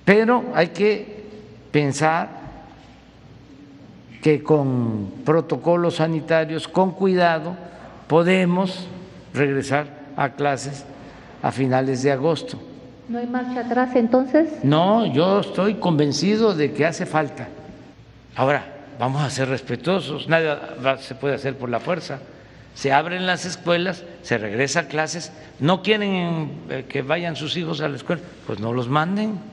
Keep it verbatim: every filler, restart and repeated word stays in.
Pero hay que pensar que con protocolos sanitarios, con cuidado, podemos regresar a clases a finales de agosto. ¿No hay marcha atrás entonces? No, yo estoy convencido de que hace falta. Ahora, vamos a ser respetuosos, nada se puede hacer por la fuerza. Se abren las escuelas, se regresa a clases, no quieren que vayan sus hijos a la escuela, pues no los manden.